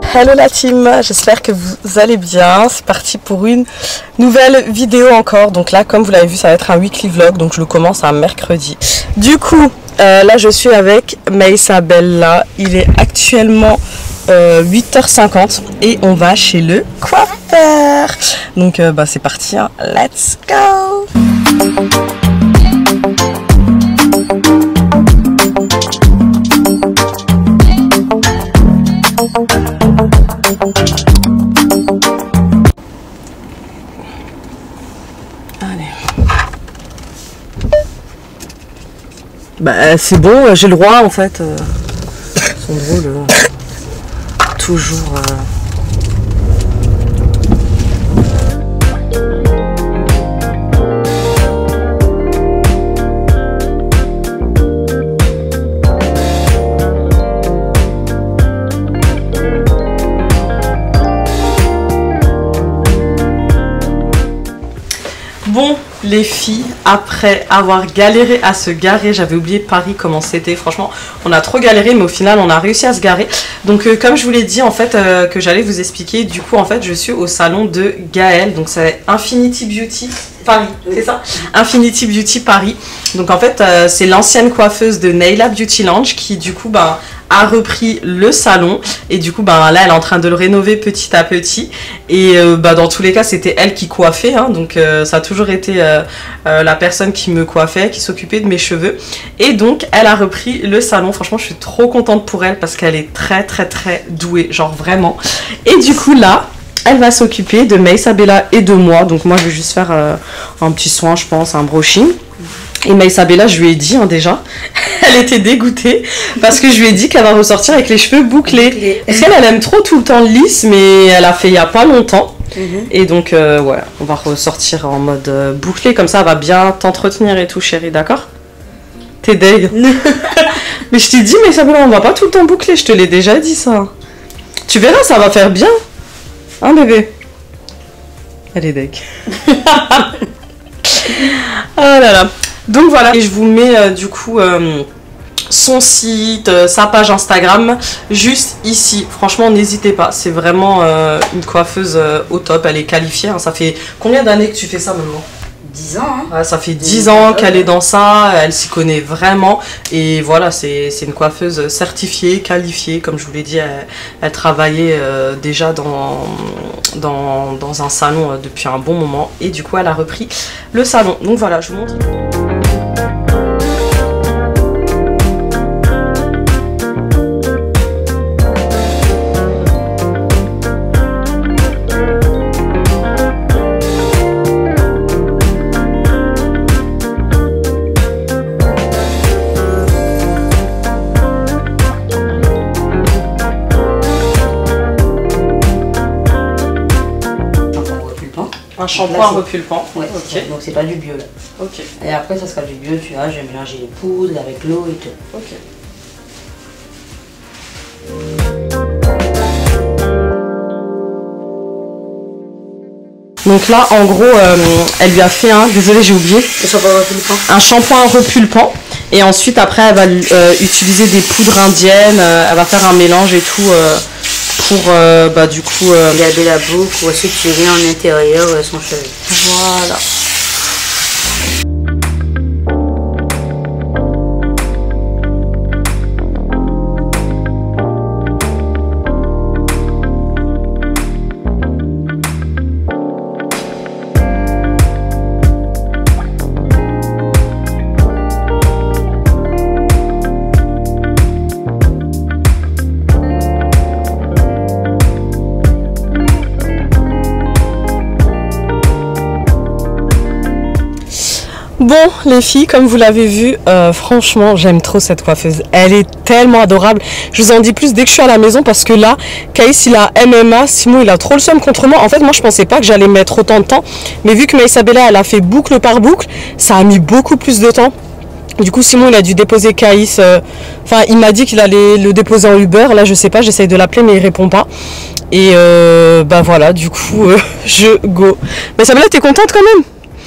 Hello la team, j'espère que vous allez bien. C'est parti pour une nouvelle vidéo encore. Donc là, comme vous l'avez vu, ça va être un weekly vlog. Donc je le commence un mercredi. Du coup, là je suis avec Meissa Bella. Il est actuellement 8h50 et on va chez le coiffeur. Donc c'est parti, hein. Let's go. Bah c'est bon, j'ai le droit en fait. Ils sont drôles. Toujours. Bon, les filles, après avoir galéré à se garer, j'avais oublié Paris comment c'était, franchement on a trop galéré mais au final on a réussi à se garer. Donc comme je vous l'ai dit en fait que j'allais vous expliquer, du coup en fait je suis au salon de Gaëlle, donc c'est Infinity Beauty Paris, c'est ça, Infinity Beauty Paris. Donc en fait c'est l'ancienne coiffeuse de Naila Beauty Lounge qui du coup a repris le salon et du coup là elle est en train de le rénover petit à petit et dans tous les cas c'était elle qui coiffait, hein, donc ça a toujours été la personne qui me coiffait, qui s'occupait de mes cheveux, et donc elle a repris le salon. Franchement je suis trop contente pour elle parce qu'elle est très douée, genre vraiment. Et du coup là elle va s'occuper de Meissa Bella et de moi, donc moi je vais juste faire un petit soin, je pense, un brushing. Et Meissa Bella, je lui ai dit déjà, elle était dégoûtée parce que je lui ai dit qu'elle va ressortir avec les cheveux bouclés. Parce qu'elle aime trop tout le temps lisse, mais elle a fait il y a pas longtemps. Et donc ouais, on va ressortir en mode bouclé, comme ça elle va bien t'entretenir et tout, chérie, d'accord? T'es deg. Mais je t'ai dit, Meissa Bella, on va pas tout le temps boucler, je te l'ai déjà dit ça. Tu verras, ça va faire bien. Hein bébé? Elle est deg. Oh là là. Donc voilà, et je vous mets du coup son site, sa page Instagram juste ici. Franchement n'hésitez pas, c'est vraiment une coiffeuse au top, elle est qualifiée, hein. Ça fait combien d'années que tu fais ça maintenant? 10 ans, hein. Ouais, ça fait 10 ans qu'elle est dans ça, elle s'y connaît vraiment. Et voilà, c'est une coiffeuse certifiée, qualifiée. Comme je vous l'ai dit, elle travaillait déjà dans un salon depuis un bon moment. Et du coup, elle a repris le salon. Donc voilà, je vous montre. Un shampoing repulpant. Ouais, ok. Donc c'est pas du bio là. Ok. Et après ça sera du bio, tu vois, je vais mélanger les poudres avec l'eau et tout. Ok. Donc là, en gros, elle lui a fait désolé j'ai oublié, un shampoing repulpant. Et ensuite, après, elle va utiliser des poudres indiennes, elle va faire un mélange et tout pour, du coup... Garder la boucle ou structurer en intérieur son cheveu. Voilà. Bon les filles, comme vous l'avez vu, franchement j'aime trop cette coiffeuse, elle est tellement adorable. Je vous en dis plus dès que je suis à la maison parce que là, Caïs il a MMA, Simon il a trop le seum contre moi. En fait moi je pensais pas que j'allais mettre autant de temps, mais vu que Meissa Bella elle a fait boucle par boucle, ça a mis beaucoup plus de temps. Du coup Simon il a dû déposer Caïs, enfin il m'a dit qu'il allait le déposer en Uber, là je sais pas, j'essaye de l'appeler mais il répond pas. Et voilà, du coup je go. Meissa Bella, t'es contente quand même?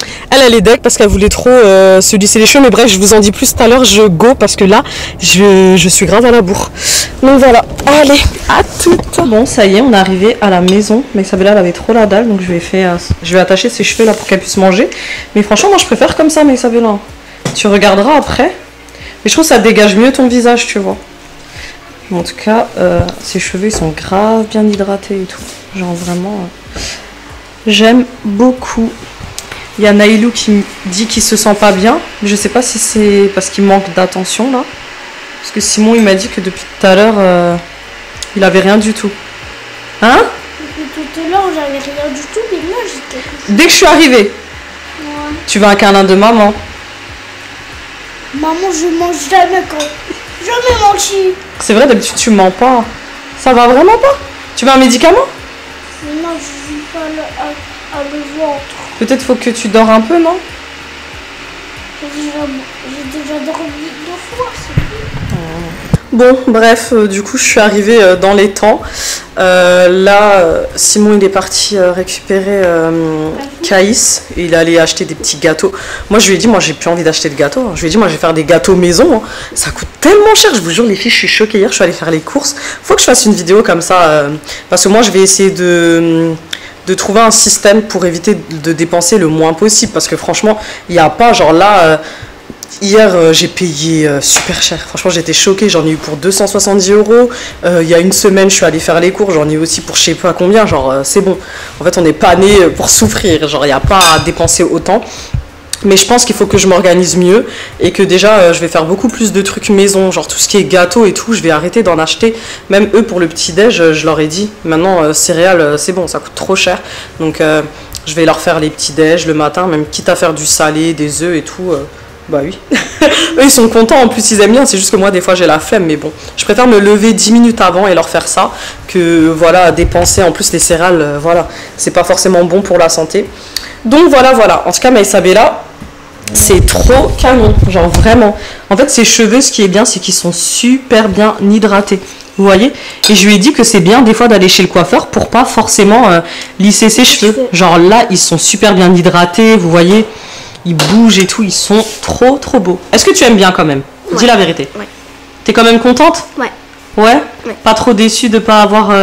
Elle est deck parce qu'elle voulait trop se lisser les cheveux. Mais bref, je vous en dis plus tout à l'heure. Je go parce que là, je suis grave à la bourre. Donc voilà. Allez, à toutes. Bon, ça y est, on est arrivé à la maison. Mais Isabella, elle avait trop la dalle. Donc je vais attacher ses cheveux là pour qu'elle puisse manger. Mais franchement, moi, je préfère comme ça, mais Isabella. Tu regarderas après. Mais je trouve que ça dégage mieux ton visage, tu vois. En tout cas, ses cheveux, ils sont grave bien hydratés et tout. Genre vraiment, j'aime beaucoup. Il y a Naïlou qui me dit qu'il se sent pas bien. Mais je sais pas si c'est parce qu'il manque d'attention là. Parce que Simon, il m'a dit que depuis tout à l'heure, il avait rien du tout. Hein? Depuis tout à l'heure, j'avais rien du tout, mais là, j'étais... Dès que je suis arrivée, Ouais. tu veux un câlin de maman. Maman, je mange jamais quand... Jamais menti. C'est vrai, d'habitude, tu mens pas. Ça va vraiment pas? Tu veux un médicament? Mais non, je vis pas à le ventre. Peut-être faut que tu dors un peu, non? J'ai déjà dormi 2 fois, c'est tout. Bon, bref, du coup, je suis arrivée dans les temps. Là, Simon, il est parti récupérer Caïs. Il allait acheter des petits gâteaux. Moi, je lui ai dit, moi, j'ai plus envie d'acheter de gâteaux. Je lui ai dit, moi, je vais faire des gâteaux maison. Hein. Ça coûte tellement cher. Je vous jure, les filles, je suis choquée. Hier, je suis allée faire les courses. Faut que je fasse une vidéo comme ça. Parce que moi, je vais essayer de trouver un système pour éviter de dépenser le moins possible. Parce que franchement, il n'y a pas, genre là... Hier, j'ai payé super cher. Franchement, j'étais choquée. J'en ai eu pour 270 €. Il y a une semaine, je suis allée faire les cours. J'en ai eu aussi pour je sais pas combien. Genre, c'est bon. En fait, on n'est pas né pour souffrir. Genre, il n'y a pas à dépenser autant. Mais je pense qu'il faut que je m'organise mieux. Et que déjà, je vais faire beaucoup plus de trucs maison. Genre, tout ce qui est gâteau et tout, je vais arrêter d'en acheter. Même eux, pour le petit-déj, je leur ai dit. Maintenant, céréales, c'est bon, ça coûte trop cher. Donc, je vais leur faire les petits-déj le matin. Même quitte à faire du salé, des œufs et tout. Bah oui. Eux, ils sont contents, en plus, ils aiment bien. C'est juste que moi, des fois, j'ai la flemme. Mais bon, je préfère me lever 10 minutes avant et leur faire ça que, voilà, dépenser. En plus, les céréales, voilà, c'est pas forcément bon pour la santé. Donc, voilà. En tout cas, Isabella, c'est trop canon. Genre, vraiment. En fait, ses cheveux, ce qui est bien, c'est qu'ils sont super bien hydratés. Vous voyez? Et je lui ai dit que c'est bien, des fois, d'aller chez le coiffeur pour pas forcément lisser ses cheveux. Genre, là, ils sont super bien hydratés. Vous voyez? Ils bougent et tout, ils sont trop beaux. Est-ce que tu aimes bien quand même? Ouais. Dis la vérité. Ouais. T'es quand même contente? Ouais. Ouais? Ouais. Pas trop déçue de pas avoir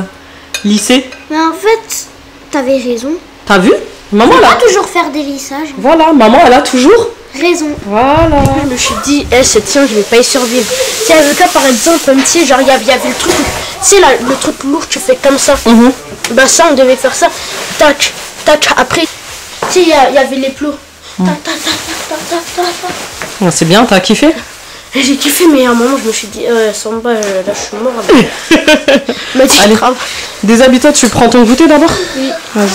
lissé? Mais en fait, t'avais raison. T'as vu? Maman, Faut elle pas a... toujours faire des lissages. Voilà, maman, elle a toujours Raison. Voilà. Je me suis dit, cette tien, je vais pas y survivre. Si avec le cas, par exemple, comme tu sais, genre, il y avait le truc, tu sais, le truc lourd, tu fais comme ça. Bah, ça, on devait faire ça. Tac, tac. Après, tu sais, il y avait les plots. Tac, tac, tac, tac, tac, tac, tac. C'est bien, t'as kiffé? Et j'ai kiffé, mais à un moment, je me suis dit, Samba, là, je suis mort. Elle m'a dit, Allez. grave. Déshabille-toi, tu prends ton goûter d'abord? Oui. Vas-y.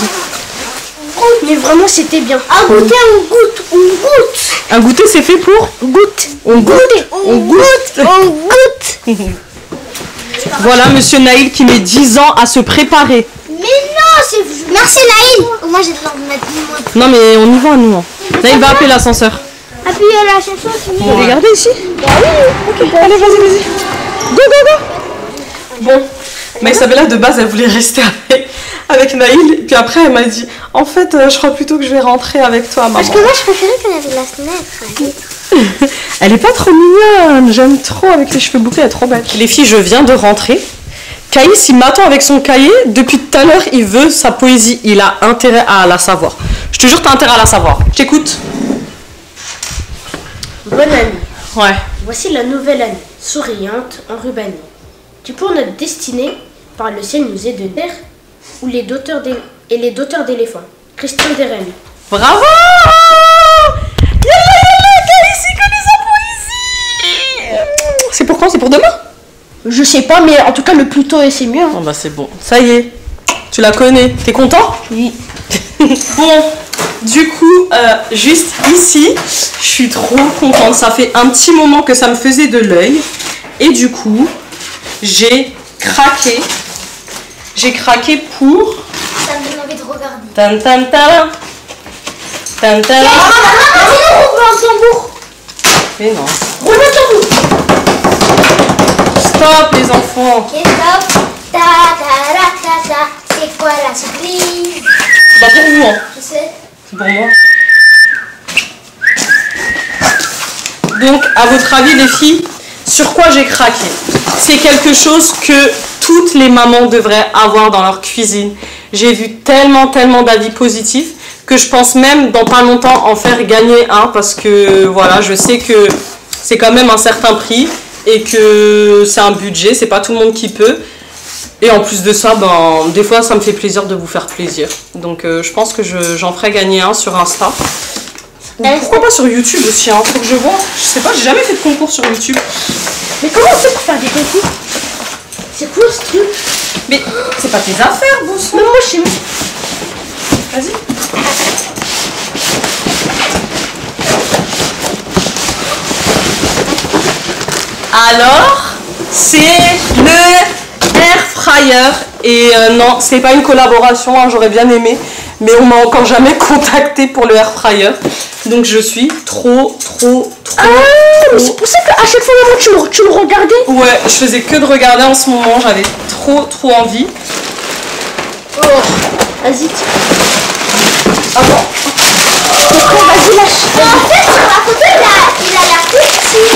Mais vraiment, c'était bien. Un goûter, on goûte, on goûte. Un goûter, c'est fait pour? Goûte. On goûte. On goûte, on goûte. Voilà, monsieur Naïl qui met 10 ans à se préparer. Mais non, c'est... Merci Naïl. Moi, j'ai le temps de mettre mon mot. Non, mais on y va, nous. Hein. Naïl va appeler l'ascenseur. Appuyez la chanson, tu Vous regardez ici? Bah oui. Ok, allez, vas-y. Go. Bon, mais Isabella, de base, elle voulait rester avec Naïl. Puis après, elle m'a dit, en fait, je crois plutôt que je vais rentrer avec toi, maman. Parce que moi, je préférais qu'elle avait la fenêtre. Elle est pas trop mignonne. J'aime trop avec les cheveux bouclés, elle est trop belle. Les filles, je viens de rentrer. Caïs, il m'attend avec son cahier. Depuis tout à l'heure, il veut sa poésie. Il a intérêt à la savoir. Je te jure, t'as intérêt à la savoir. Je t'écoute. Bonne année. Ouais. Voici la nouvelle année, souriante, enrubannée, qui pour notre destinée, par le ciel nous est de terre, ou les doteurs d'éléphants. Christian Deremy. Bravo! Yalla, Caïs, il connaît sa poésie. C'est pour quand? C'est pour demain? Je sais pas, mais en tout cas, le plus tôt, c'est mieux. Oh bah c'est bon. Ça y est. Tu la connais. T'es content? Oui. Bon, du coup, juste ici, je suis trop contente. Ça fait un petit moment que ça me faisait de l'œil. Et du coup, j'ai craqué. J'ai craqué pour... Ça me donne envie de regarder. Tan tan tan. Tan tan. Mais non. Roule le tambour. Stop les enfants. Ok, stop. Ta ta ra ta ta. C'est quoi la surprise? Bah pour vous, hein. Je sais. C'est pour moi. votre avis, les filles, sur quoi j'ai craqué? C'est quelque chose que toutes les mamans devraient avoir dans leur cuisine. J'ai vu tellement d'avis positifs que je pense même dans pas longtemps en faire gagner un parce que voilà, je sais que c'est quand même un certain prix et que c'est un budget, c'est pas tout le monde qui peut. Et en plus de ça, ben, des fois ça me fait plaisir de vous faire plaisir. Donc je pense que j'en ferai gagner un sur Insta. Pourquoi pas sur YouTube aussi, hein, faut que je vois. Je sais pas, j'ai jamais fait de concours sur YouTube. Mais comment on fait pour faire des concours? C'est quoi ce truc? Mais c'est pas tes affaires, Bousson. Mais moi je sais. Vas-y. Alors, c'est le air fryer. Et non, c'est pas une collaboration, hein, j'aurais bien aimé. Mais on m'a encore jamais contacté pour le air fryer. Donc je suis trop. Ah, mais c'est pour ça qu'à chaque fois maman, tu le regardais. Ouais, je faisais que de regarder en ce moment, j'avais trop envie. Oh, vas-y. Ah bon? Après, vas-y, lâche. En fait, sur la photo, il a l'air petit.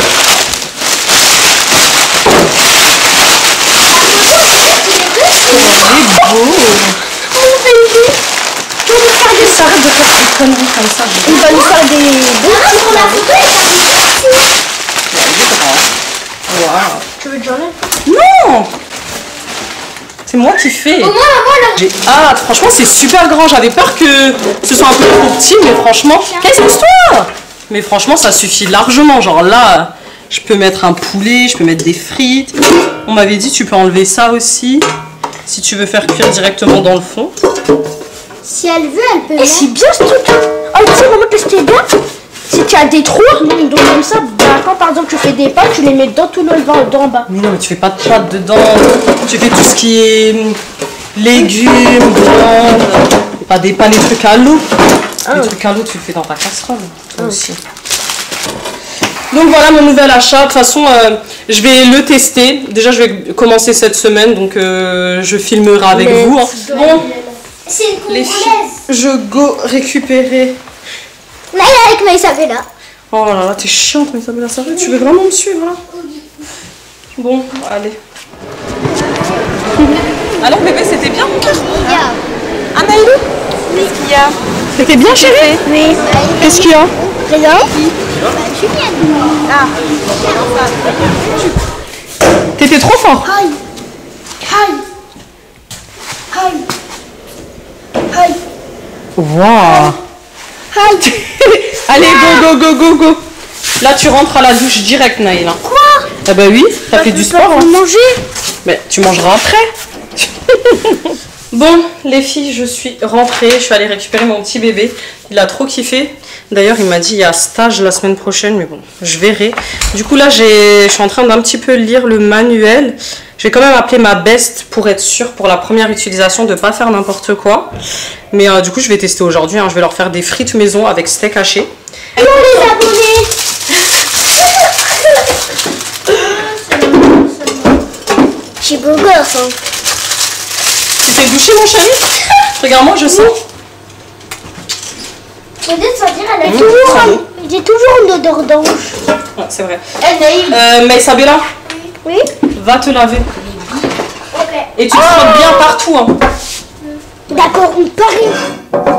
Il est beau. Mon bébé. Tu vas nous faire des... Arrête de faire des conneries comme ça. Il va nous faire des... Sur la photo, il a l'air petit. Waouh. Tu veux que j'enlève? Non! C'est moi qui fais. Au moins, maman, J'ai hâte. Franchement, c'est super grand. J'avais peur que ce soit un peu trop petit, mais franchement... Qu'est-ce que c'est toi? Mais franchement, ça suffit largement. Genre là, je peux mettre un poulet, je peux mettre des frites. On m'avait dit, tu peux enlever ça aussi. Si tu veux faire cuire directement dans le fond. si elle veut, elle peut Et mettre. c'est bien ce truc. Oh, tu sais, maman, qu'est-ce qui est bien? Si tu as des trous, donc comme ça, bah, quand par exemple tu fais des pâtes, tu les mets dans tout le vent d'en bas. Mais non, mais tu fais pas de pâtes dedans. Tu fais tout ce qui est légumes, viande. Pas les trucs à l'eau. Les trucs à l'eau, tu le fais dans ta casserole. Toi aussi. Donc voilà mon nouvel achat. De toute façon, je vais le tester. Déjà, je vais commencer cette semaine. Donc, je filmerai avec vous. Hein. Bon, C'est une les filles, congolaise. je go récupérer. Là, il est avec Maïsabella. Oh là là, t'es chiante, mais Isabella, ça va. Tu veux vraiment me suivre là? Bon, allez. Alors, bébé, c'était bien mon cœur? Ah, Naïlou? Oui. Qu'est-ce qu'il y a? C'était bien, chérie? Oui. Qu'est-ce qu'il y a? Présent. T'étais trop fort. Aïe. Aïe. Aïe. Aïe. Waouh. Aïe. Allez, go. Là, tu rentres à la douche direct, Naïla. Quoi? Ah bah oui, t'as fait du sport. Hein. Manger. Mais tu mangeras après. Bon, les filles, je suis rentrée. Je suis allée récupérer mon petit bébé. Il a trop kiffé. D'ailleurs, il m'a dit il y a stage la semaine prochaine, mais bon, je verrai. Du coup, là, je suis en train d'un petit peu lire le manuel. Je vais quand même appeler ma best pour être sûre pour la première utilisation de ne pas faire n'importe quoi. Mais du coup, je vais tester aujourd'hui. Hein. Je vais leur faire des frites maison avec steak haché. Non, les abonnés. Je suis beau gosse, hein. Tu t'es douché, mon chéri? Regarde-moi, je sens. Peut-être ça dire, elle a J'ai toujours une odeur d'ange. Ouais, c'est vrai. Elle a eu. Mais Isabella, Oui. va te laver. Ok. Et tu te frottes bien partout. Hein. D'accord, on parie.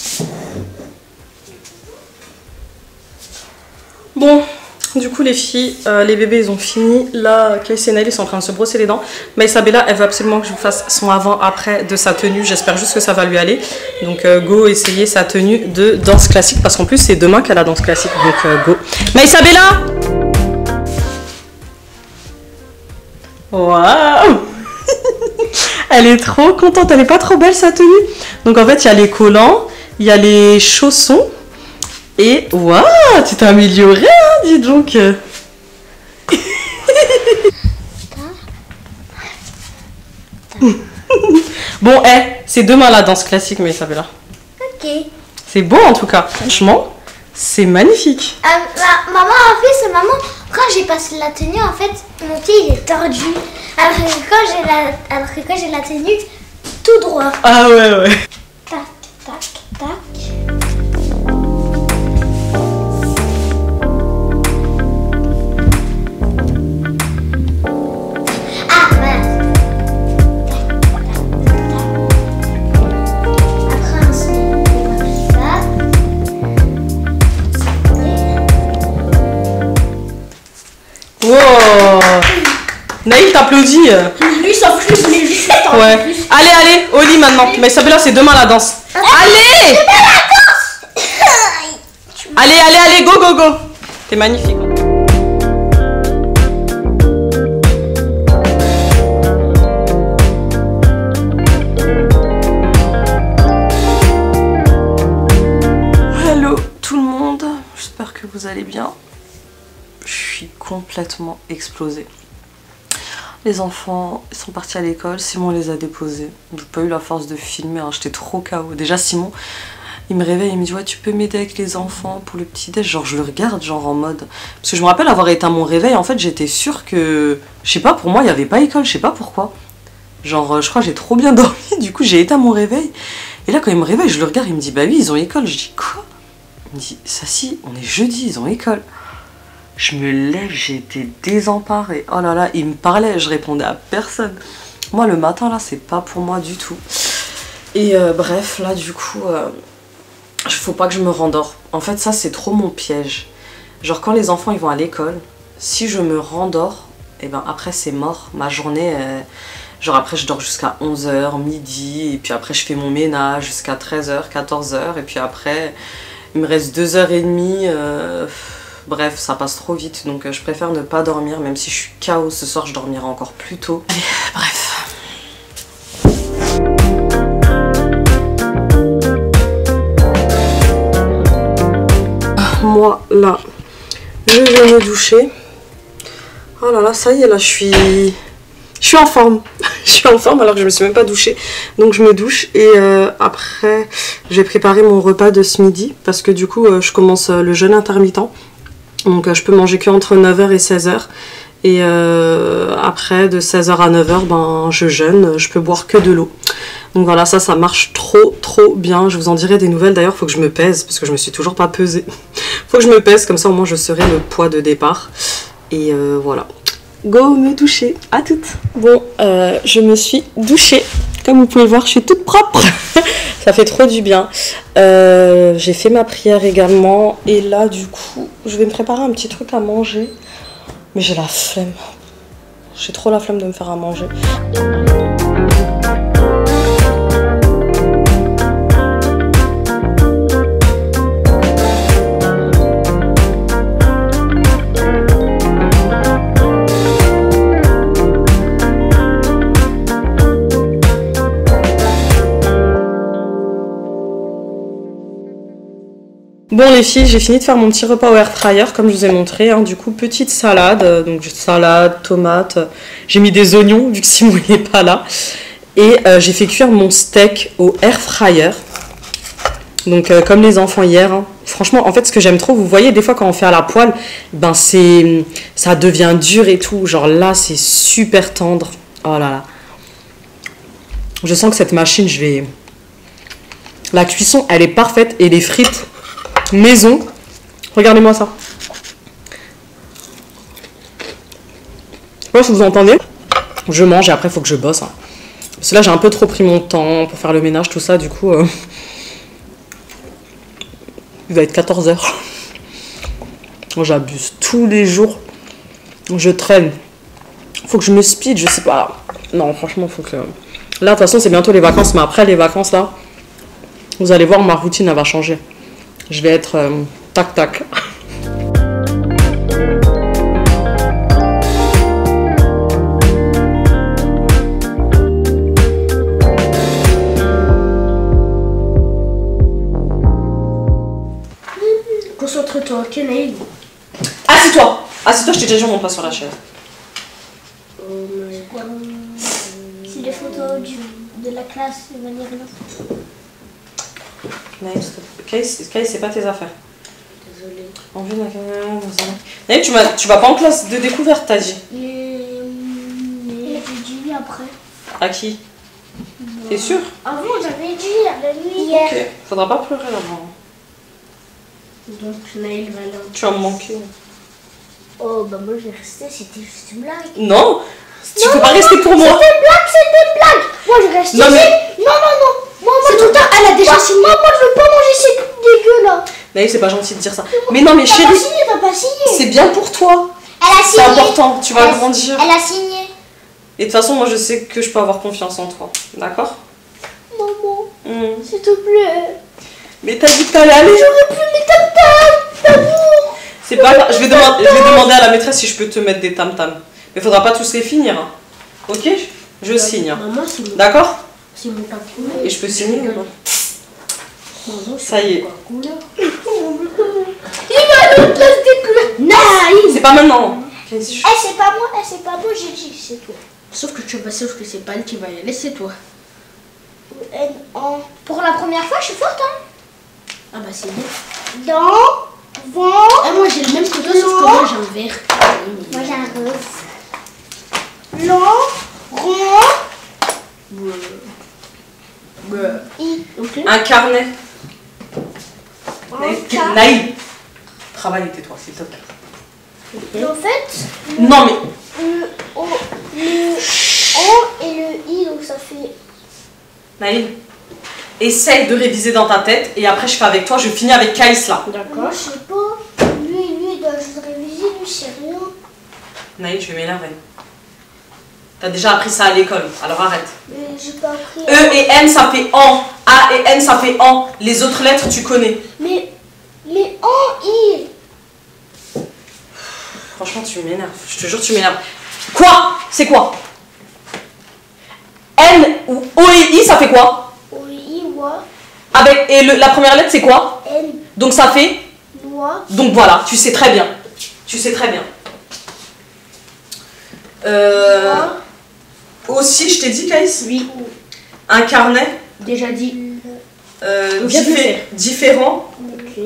Bon, du coup les filles, les bébés ils ont fini. Là, Casey et Naël ils sont en train de se brosser les dents. Mais Isabella, elle veut absolument que je vous fasse son avant-après de sa tenue. J'espère juste que ça va lui aller. Donc go essayer sa tenue de danse classique. Parce qu'en plus c'est demain qu'elle a danse classique. Donc go. Mais Isabella! Waouh! Elle est trop contente. Elle est pas trop belle sa tenue. Donc en fait il y a les collants, il y a les chaussons. Et waouh, tu t'es améliorée, hein, dis donc. Bon, c'est demain la danse classique, mais Isabella. Ok. C'est beau en tout cas. Franchement, c'est magnifique. Maman a fait ce maman. Quand j'ai passé la tenue, en fait, mon pied il est tordu. Alors que quand j'ai la tenue, tout droit. Ah ouais. Tac, tac, tac. Naïl t'applaudit. Lui, s'en fout, il voulait juste faire Ouais. Allez, au lit maintenant. Mais Isabella, c'est demain la danse. Allez. Allez, go. T'es magnifique. Hello tout le monde, j'espère que vous allez bien. Je suis complètement explosée. Les enfants sont partis à l'école, Simon les a déposés. J'ai pas eu la force de filmer, hein. J'étais trop KO. Déjà Simon, il me réveille, il me dit ouais tu peux m'aider avec les enfants pour le petit déj. Genre je le regarde genre en mode... Parce que je me rappelle avoir éteint mon réveil, en fait j'étais sûre que... Je sais pas, pour moi il n'y avait pas école, je sais pas pourquoi. Genre je crois que j'ai trop bien dormi, du coup j'ai éteint mon réveil. Et là quand il me réveille, je le regarde, il me dit bah oui ils ont école. Je dis quoi? Il me dit ça si, on est jeudi, ils ont école. Je me lève, j'ai été désemparée. Oh là là, il me parlait, je répondais à personne. Moi le matin là c'est pas pour moi du tout. Et bref là du coup... faut pas que je me rendors. En fait ça c'est trop mon piège. Genre quand les enfants ils vont à l'école, si je me rendors, et ben après c'est mort. Ma journée, genre après je dors jusqu'à 11h, midi, et puis après je fais mon ménage jusqu'à 13h, 14h, et puis après il me reste 2h30. Bref, ça passe trop vite, donc je préfère ne pas dormir, même si je suis KO ce soir, je dormirai encore plus tôt. Allez, bref. Moi, là, je vais me doucher. Oh là là, ça y est, là, je suis en forme. Je suis en forme alors que je me suis même pas douchée. Donc je me douche et après, je vais préparer mon repas de ce midi parce que du coup, je commence le jeûne intermittent. Donc je peux manger que entre 9h et 16h. Et après, de 16h à 9h, ben, je jeûne, je peux boire que de l'eau. Donc voilà, ça marche trop bien. Je vous en dirai des nouvelles. D'ailleurs, il faut que je me pèse parce que je me suis toujours pas pesée. Faut que je me pèse, comme ça au moins je saurai le poids de départ. Et voilà. Go me doucher, à toutes. Bon, je me suis douchée. Comme vous pouvez voir, je suis toute propre. Ça fait trop du bien. J'ai fait ma prière également. Et là, du coup, je vais me préparer un petit truc à manger. Mais j'ai la flemme. J'ai trop la flemme de me faire à manger. Bon les filles, j'ai fini de faire mon petit repas au air fryer comme je vous ai montré, hein. Du coup petite salade, donc salade, tomate, j'ai mis des oignons vu que Simon n'est pas là. Et j'ai fait cuire mon steak au air fryer. Donc comme les enfants hier, hein. Franchement en fait ce que j'aime trop, vous voyez des fois quand on fait à la poêle, ben ça devient dur et tout, genre là c'est super tendre. Oh là là. Je sens que cette machine, la cuisson elle est parfaite et les frites maison, regardez-moi ça. Je sais pas si vous entendez. Je mange et après il faut que je bosse, hein. Parce que là j'ai un peu trop pris mon temps pour faire le ménage, tout ça, du coup il va être 14h. Moi j'abuse tous les jours. Je traîne. Faut que je me speed, je sais pas. Non franchement faut que... Là de toute façon c'est bientôt les vacances, mais après les vacances là, vous allez voir ma routine elle va changer. Je vais être tac tac. Concentre-toi, ok Naïl. Assieds-toi. Assieds-toi, je t'ai déjà dit on monte pas sur la chaise. C'est des photos de la classe de Valérie. Naïs, c'est pas tes affaires. Désolée. En vue de la caméra, Naïs, tu vas pas en classe de découverte, t'as dit. Mais j'ai dit oui après. À qui? T'es sûr? Avant j'avais dit à la nuit hier. Ok, faudra pas pleurer là-bas. Donc Naïl va là. Tu vas me manquer. Oh bah moi je vais rester, c'était juste une blague. Non, tu peux pas rester pour moi. C'était une blague. Moi je reste ici. Non, mais... Non. Moi c'est tout le temps, elle a déjà signé. Moi je veux pas manger ces trucs dégueux là. Naïs, c'est pas gentil de dire ça. Mais non, mais chérie, T'as pas signé. c'est bien pour toi. Elle a C'est signé. important, tu vas grandir. Elle a signé. Et de toute façon, moi, je sais que je peux avoir confiance en toi. D'accord? Maman, Hmm. s'il te plaît. Mais t'as dit que t'allais aller. J'aurais pu mes tam-tams, d'amour. C'est pas grave. Je vais demander à la maîtresse si je peux te mettre des tam-tams. Mais faudra pas tous les finir. Hein. Ok? Je signe. Hein. Maman, c'est mon, D'accord? c'est mon tampon. Et je peux signer ou pas? Maman, c'est Ça y est. mon couleur. Il va nous placer des couleurs. Naïs. C'est pas maintenant. Eh, c'est pas moi, c'est pas moi, j'ai dit, c'est toi. Sauf que c'est pas elle qui va y aller, c'est toi. Pour la première fois, je suis forte, hein. Ah bah c'est bien. Dans, vent. Ah, moi j'ai le même que toi, sauf que moi j'ai un vert. Moi, j'ai un rose. Long, rond, I. Ok. Un carnet. Car- Naïl. Travaille, tais-toi, s'il te plaît. Et en fait, Non, mais. le O et le I, donc ça fait. Naïl, essaye de réviser dans ta tête et après je fais avec toi, je finis avec Kaïs là. Moi, D'accord. je sais pas. Lui, il doit juste réviser, lui, c'est rien. Naïl, je vais m'énerver. T'as déjà appris ça à l'école, alors arrête. Mais j'ai pas appris. E et N ça fait en, A et N ça fait en. Les autres lettres tu connais. Mais en I. Franchement tu m'énerves, je te jure tu m'énerves. Quoi? C'est quoi? N ou O et I ça fait quoi? O, I, Wa, Avec, et la première lettre c'est quoi? N, Donc ça fait. Wa. Donc voilà, tu sais très bien. Tu sais très bien. Aussi, je t'ai dit, Kaïs, Oui. un carnet Déjà dit. Viens de le faire. différent. Ok.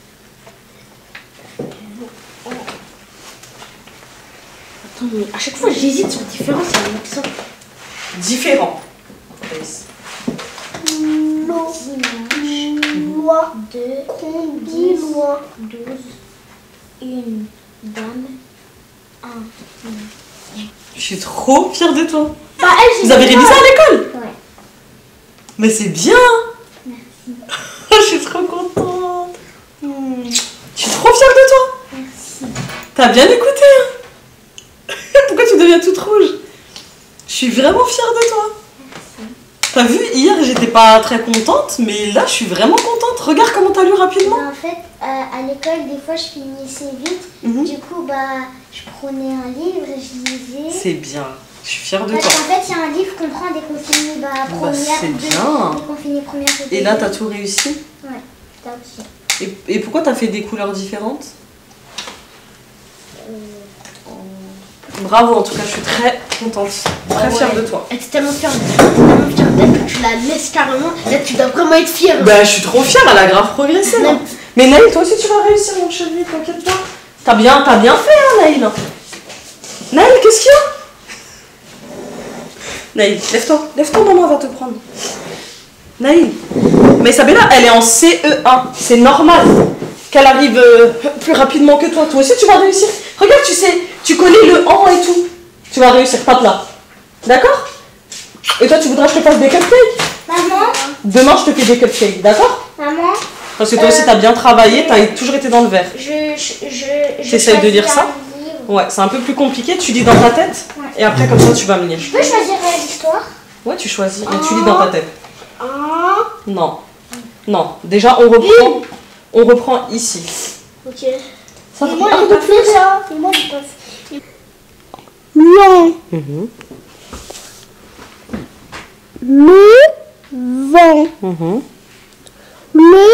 Attends, mais à chaque fois j'hésite sur différence, c'est un accent. Différent. Kaïs. Lo, loi, combi, loi, 12, une dame, un. Je suis trop fière de toi. Bah, elle, Vous avez révisé à l'école? Ouais. Mais c'est bien. Je suis trop contente. Je suis trop fière de toi. Merci. T'as bien écouté. Hein. Pourquoi tu deviens toute rouge? Je suis vraiment fière de toi. T'as vu, hier j'étais pas très contente, mais là je suis vraiment contente. Regarde comment t'as lu rapidement. Bah, en fait, à l'école, des fois, je finissais vite. Mhm. Du coup, bah, je prenais un livre et je lisais. C'est bien. Je suis fière de Parce toi. qu'en fait, il y a un livre qu'on prend dès qu'on finit première, c'est dès bien. qu'on finit première. Et là t'as tout réussi. Ouais, t'as aussi. Et pourquoi t'as fait des couleurs différentes? Bravo, en tout cas, je suis très contente. Très fière de toi. Elle était tellement fière d'elle que tu la laisses carrément. Là, tu dois vraiment être fière. Bah, je suis trop fière, elle a grave progressé. Ouais. Hein. Mais Naïl, toi aussi, tu vas réussir, mon chéri, t'inquiète pas. T'as bien fait, hein, Naïl. Naïl, qu'est-ce qu'il y a? Naïl, lève-toi, maman va te prendre. Naïl, mais Isabella, elle est en CE1, c'est normal qu'elle arrive plus rapidement que toi. Toi aussi, tu vas réussir. Regarde, tu connais le en et tout. Tu vas réussir, pas de là. D'accord? Et toi, tu voudras que je te fasse des cupcakes? Maman, Demain, je te fais des cupcakes, d'accord? maman, Parce que toi aussi, t'as bien travaillé, t'as toujours été dans le vert. j'essaye de lire ça? Ouais, c'est un peu plus compliqué, tu lis dans ta tête, Ouais. et après, comme ça, tu vas me lire. Je peux choisir l'histoire? Ouais, tu choisis, mais tu lis dans ta tête. Un. Non. Non. Déjà, on reprend ici. Ok. Ça Et fait moi, un j'ai de pas fait plus. ça. Et moi, j'ai pas fait. Long. Mhm, Le vent. mhm. Le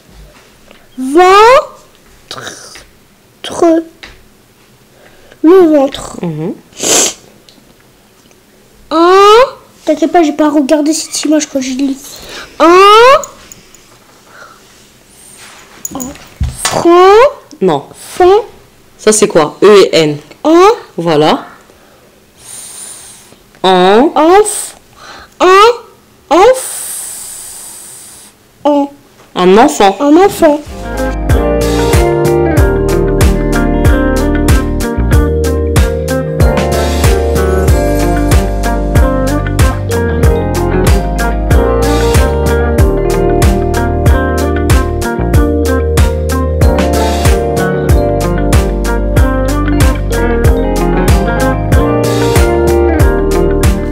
ventre. Le ventre. Mhm. T'inquiète pas, j'ai pas regardé cette image quand je lis. Franc. Non. Fond. Ça, c'est quoi? E et N. Voilà. En. Un enfant. Un enfant.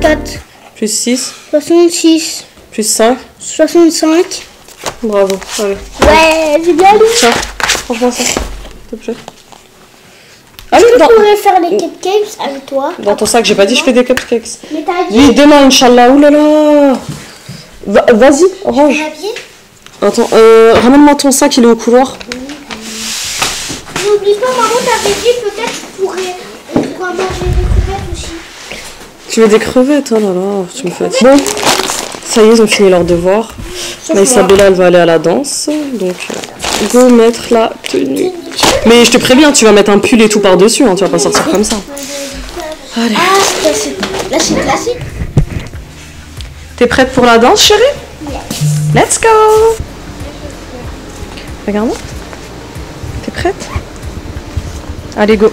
64, Plus 6. 66, Plus 5. 65. Bravo. Allez. Ouais, j'ai bien lu. Tiens, franchement ça. S'il te plaît. Ah Je oui, pourrais faire les cupcakes avec toi. dans ton sac, j'ai pas dit je fais des cupcakes. Mais t'as dit. Oui, demain, Inch'Allah. Ouh là là. Vas-y, range. Papier. Attends, ramène-moi ton sac, il est au couloir. N'oublie pas, maman, t'avais dit peut-être on pourra manger des crevettes aussi. Tu veux des crevettes? Oh là là, tu me fais. Bon, ça y est, ils ont fini leur devoir. Mais Isabella, elle va aller à la danse. Donc, go mettre la tenue. Mais je te préviens, tu vas mettre un pull et tout par-dessus, hein, tu vas pas sortir comme ça. Allez. Ah, là c'est classique. T'es prête pour la danse, chérie? Let's go! Regarde-moi. T'es prête? Allez, go!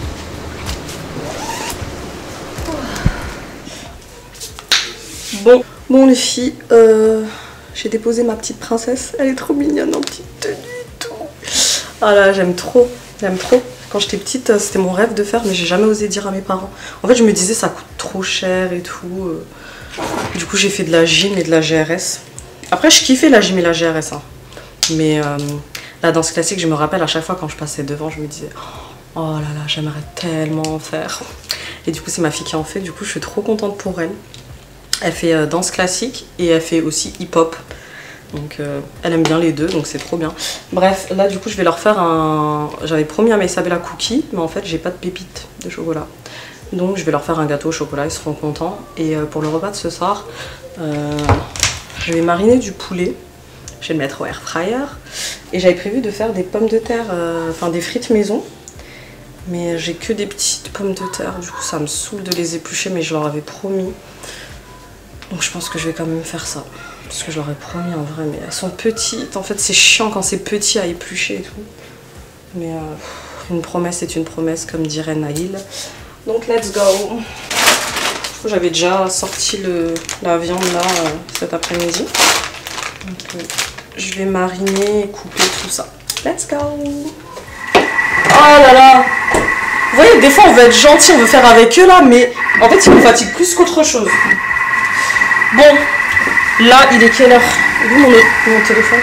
Bon les filles, j'ai déposé ma petite princesse. Elle est trop mignonne en petite tenue et tout. Ah là, j'aime trop, j'aime trop. Quand j'étais petite, c'était mon rêve de faire, mais j'ai jamais osé dire à mes parents. En fait, je me disais ça coûte trop cher et tout. Du coup, j'ai fait de la gym et de la GRS. Après, je kiffais la gym et la GRS. Hein. Mais la danse classique, je me rappelle à chaque fois quand je passais devant, je me disais oh là là, j'aimerais tellement en faire. Et du coup, c'est ma fille qui en fait. Du coup, je suis trop contente pour elle. Elle fait danse classique et elle fait aussi hip-hop. Donc elle aime bien les deux, donc c'est trop bien. Bref, là du coup je vais leur faire un... J'avais promis à Isabella cookie, mais en fait j'ai pas de pépites de chocolat. Donc je vais leur faire un gâteau au chocolat, ils seront contents. Et pour le repas de ce soir, je vais mariner du poulet. Je vais le mettre au air fryer. Et j'avais prévu de faire des pommes de terre, enfin des frites maison. Mais j'ai que des petites pommes de terre, du coup ça me saoule de les éplucher, mais je leur avais promis. Donc je pense que je vais quand même faire ça. Parce que je leur ai promis en vrai, mais elles sont petites. En fait c'est chiant quand c'est petit à éplucher et tout. Mais une promesse est une promesse, comme dirait Naïl. Donc let's go. J'avais déjà sorti la viande là cet après-midi. Donc je vais mariner et couper tout ça. Let's go. Oh là là. Vous voyez, des fois on veut être gentil, on veut faire avec eux là, mais en fait ils nous fatiguent plus qu'autre chose. Bon, là il est quelle heure? Où mon téléphone?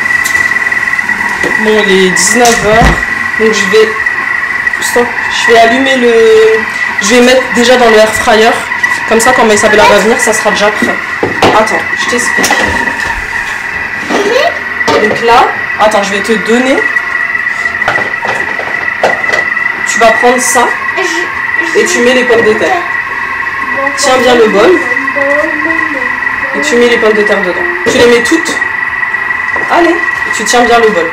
Bon, il est 19h, donc je vais allumer le... Je vais mettre déjà dans le air fryer, comme ça quand Isabella va venir, ça sera déjà prêt. Attends, je t'explique. Donc là, attends, je vais te donner. Tu vas prendre ça et tu mets les pommes de terre. Tiens bien le bol. Et tu mets les pommes de terre dedans. Tu les mets toutes. Allez, et tu tiens bien le bol.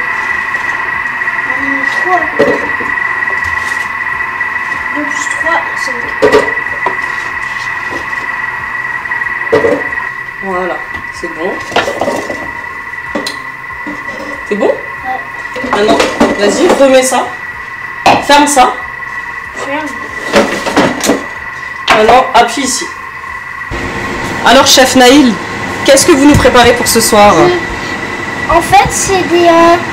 Voilà, c'est bon. C'est bon? Ouais. Maintenant, vas-y, remets ça. Ferme ça. Maintenant, appuie ici. Alors, chef Naïl, qu'est-ce que vous nous préparez pour ce soir? En fait, c'est des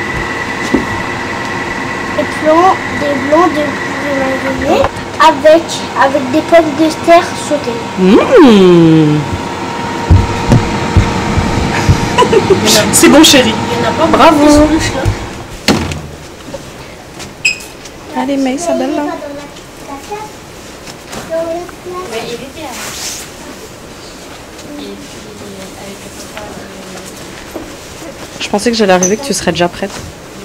blancs de poulet avec des pommes de terre sautées. C'est bon, chérie. Bravo. Allez, mais Isabella. Je pensais que j'allais arriver, que tu serais déjà prête.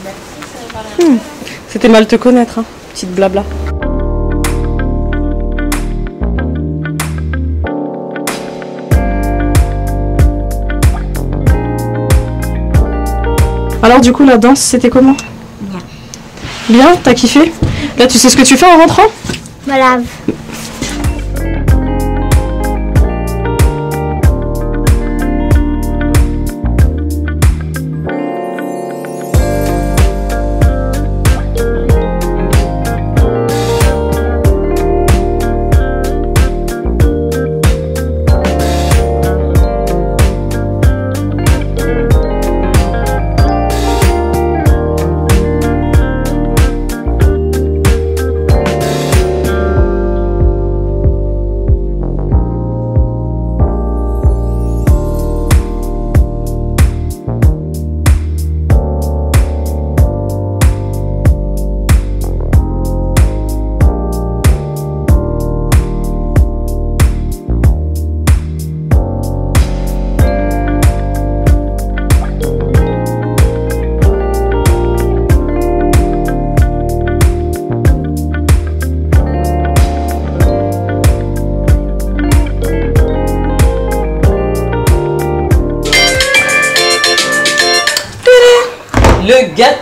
C'était mal te connaître, hein, petite blabla. Alors du coup, la danse, c'était comment? Bien, t'as kiffé? Là, tu sais ce que tu fais en rentrant? Voilà.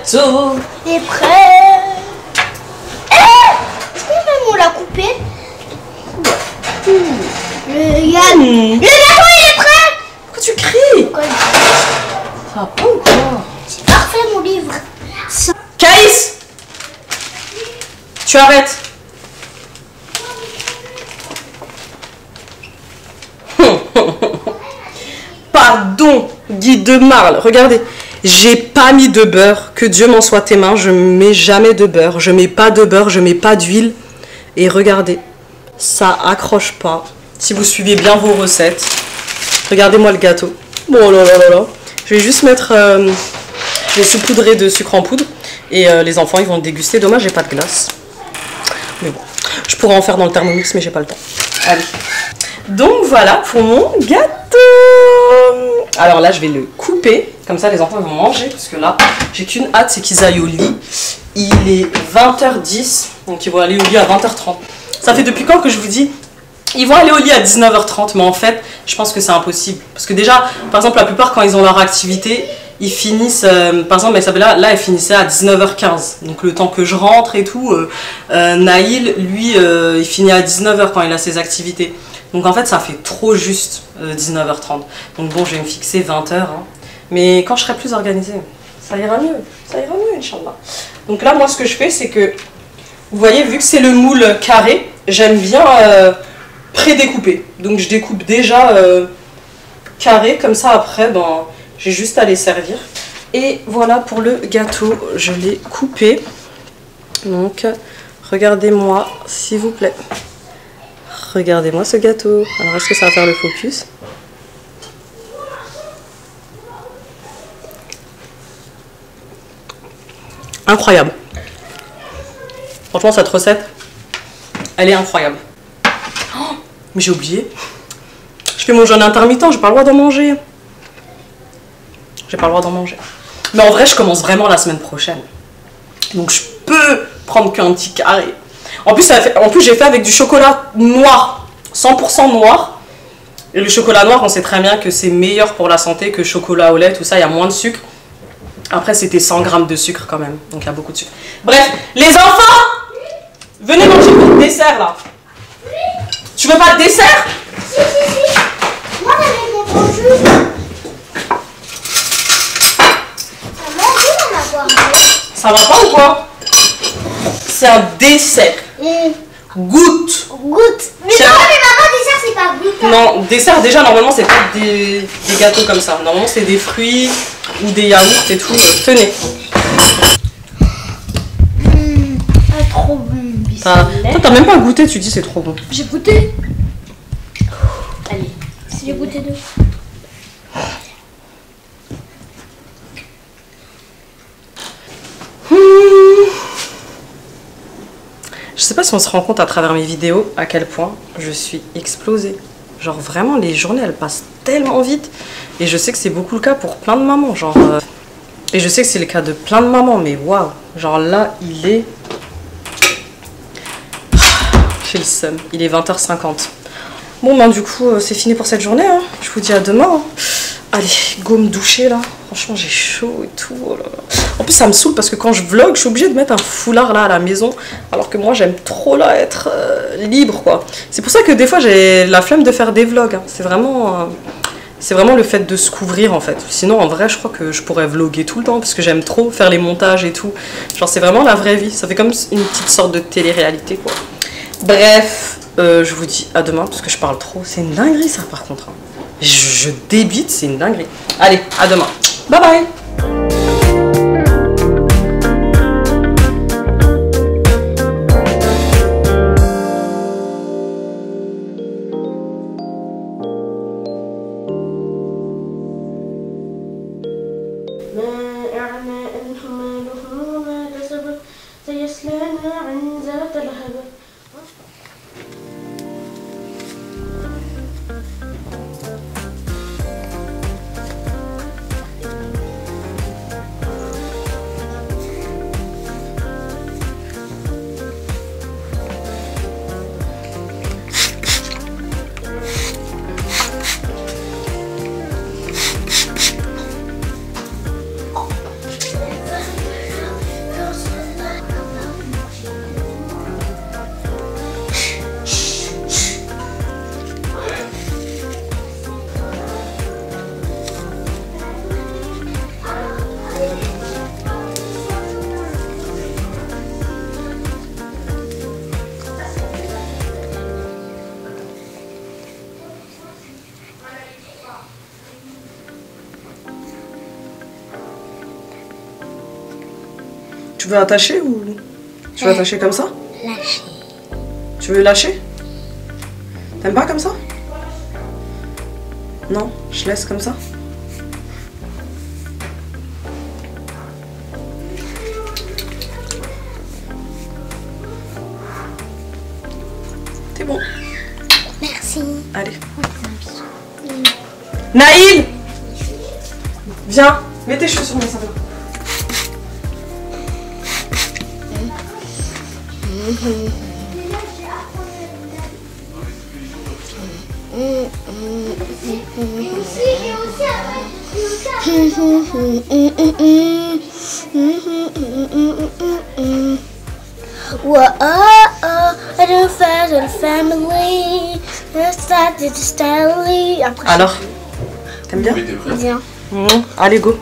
gâteau est prêt. Est-ce que même on l'a coupé? Le gâteau, il est prêt. Pourquoi tu cries? Pourquoi il- Ça va pas ou quoi? C'est parfait mon livre. Caïs, tu arrêtes. Pardon, Guy de Marle. Regardez, j'ai pas mis de beurre. Que Dieu m'en soit témoin, je mets jamais de beurre. Je mets pas de beurre, je mets pas d'huile. Et regardez, ça accroche pas. Si vous suivez bien vos recettes. Regardez-moi le gâteau. Bon là là là là. Je vais juste mettre... je vais saupoudrer de sucre en poudre. Et les enfants, ils vont le déguster. Dommage, j'ai pas de glace. Mais bon, je pourrais en faire dans le Thermomix, mais j'ai pas le temps. Allez. Donc voilà pour mon gâteau. Alors là, je vais le couper. Comme ça, les enfants vont manger. Parce que là, j'ai qu'une hâte, c'est qu'ils aillent au lit. Il est 20h10. Donc ils vont aller au lit à 20h30. Ça fait depuis quand que je vous dis ils vont aller au lit à 19h30. Mais en fait, je pense que c'est impossible. Parce que déjà, par exemple, la plupart, quand ils ont leur activité, ils finissent, par exemple, Isabella, là, elle finissait à 19h15. Donc le temps que je rentre et tout, Naïl, lui, il finit à 19h quand il a ses activités. Donc en fait, ça fait trop juste 19h30. Donc bon, je vais me fixer 20h. Hein. Mais quand je serai plus organisée, ça ira mieux. Ça ira mieux, Inch'Allah. Donc là, moi, ce que je fais, c'est que, vous voyez, vu que c'est le moule carré, j'aime bien pré-découper. Donc je découpe déjà carré, comme ça, après, ben, j'ai juste à les servir. Et voilà pour le gâteau, je l'ai coupé. Donc, regardez-moi, s'il vous plaît. Regardez-moi ce gâteau. Alors, est-ce que ça va faire le focus? Incroyable. Franchement, cette recette, elle est incroyable. Oh, mais j'ai oublié. Je fais mon jeûne intermittent, j'ai pas le droit d'en manger. J'ai pas le droit d'en manger. Mais en vrai, je commence vraiment la semaine prochaine. Donc, je peux prendre qu'un petit carré. En plus, j'ai fait avec du chocolat noir, 100% noir. Et le chocolat noir, on sait très bien que c'est meilleur pour la santé que le chocolat au lait, tout ça, il y a moins de sucre. Après, c'était 100 grammes de sucre quand même, donc il y a beaucoup de sucre. Bref, les enfants, venez manger votre dessert là. Tu veux pas de dessert? Si. Moi, j'avais mon jus. Maman, on va boire. Ça va pas ou quoi? C'est un dessert. Goûte. Goûte. Mais Tiens. non, mais maman, dessert, c'est pas goût. Non, dessert, déjà, normalement, c'est pas des gâteaux comme ça. Normalement, c'est des fruits ou des yaourts et tout. Tenez. Trop bon. Toi, t'as même pas goûté, tu dis c'est trop bon. J'ai goûté. Allez, j'ai goûté deux. Je sais pas si on se rend compte à travers mes vidéos à quel point je suis explosée. Genre vraiment, les journées, elles passent tellement vite. Et je sais que c'est beaucoup le cas pour plein de mamans. Genre, et je sais que c'est le cas de plein de mamans, mais waouh. Genre là, il est... J'ai le seum. Il est 20h50. Bon, ben du coup, c'est fini pour cette journée. Hein. Je vous dis à demain. Hein. Allez, go me doucher là. Franchement, j'ai chaud et tout. Oh là là. En plus, ça me saoule parce que quand je vlog, je suis obligée de mettre un foulard là à la maison. Alors que moi, j'aime trop là être libre quoi. C'est pour ça que des fois, j'ai la flemme de faire des vlogs. Hein. C'est vraiment le fait de se couvrir en fait. Sinon, en vrai, je crois que je pourrais vlogger tout le temps parce que j'aime trop faire les montages et tout. Genre, c'est vraiment la vraie vie. Ça fait comme une petite sorte de télé-réalité quoi. Bref, je vous dis à demain parce que je parle trop. C'est une dinguerie ça par contre. Hein. Je débite, c'est une dinguerie. Allez, à demain. Bye bye. Tu veux attacher ou... Tu veux attacher comme ça? Lâcher. Tu veux lâcher? T'aimes pas comme ça? Non, je laisse comme ça. T'es bon. Merci. Allez. Naïl! Viens, mets tes chaussures, mon savoir. Whoa, I don't find the family. Started to study. Alors, t'aimes bien? Bien. Allez, go.